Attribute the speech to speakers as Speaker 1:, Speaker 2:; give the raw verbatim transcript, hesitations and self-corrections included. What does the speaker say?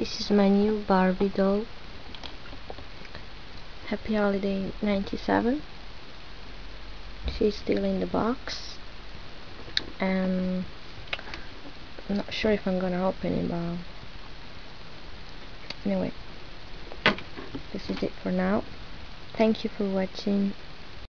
Speaker 1: This is my new Barbie doll. Happy Holiday ninety-seven. She's still in the box, and I'm not sure if I'm gonna open it, but anyway, this is it for now. Thank you for watching.